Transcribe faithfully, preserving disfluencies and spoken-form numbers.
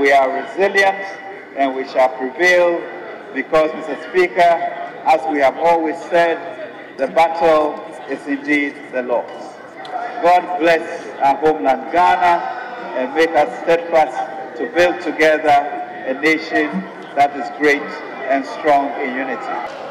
We are resilient and we shall prevail because, Mister Speaker, as we have always said, the battle is indeed the Lord's. God bless our homeland Ghana and make us steadfast to build together a nation that is great and strong in unity.